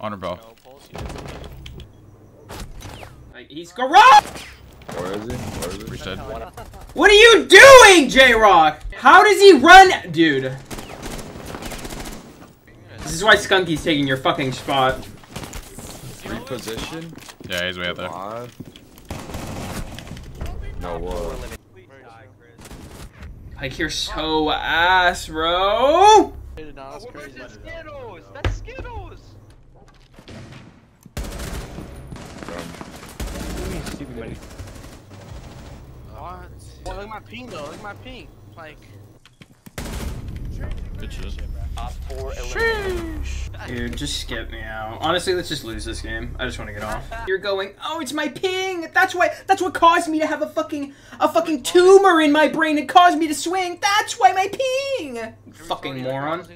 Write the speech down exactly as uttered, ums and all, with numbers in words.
Honor bell. He's garage! Where is he? Where is he? Breach dead. What are you doing, J-Rock? How does he run? Dude. This is why Skunky's taking your fucking spot. Reposition? Yeah, he's way out there. Five. No, what? Like, you're so ass, bro. That's Skittlz! That's Skittlz! What? Well, look at my ping though. Look at my ping. Like. Good shit. Dude, just skip me out. Honestly, let's just lose this game. I just want to get off. You're going, oh, it's my ping. That's why. That's what caused me to have a fucking, a fucking tumor in my brain. It caused me to swing. That's why my ping. You fucking moron.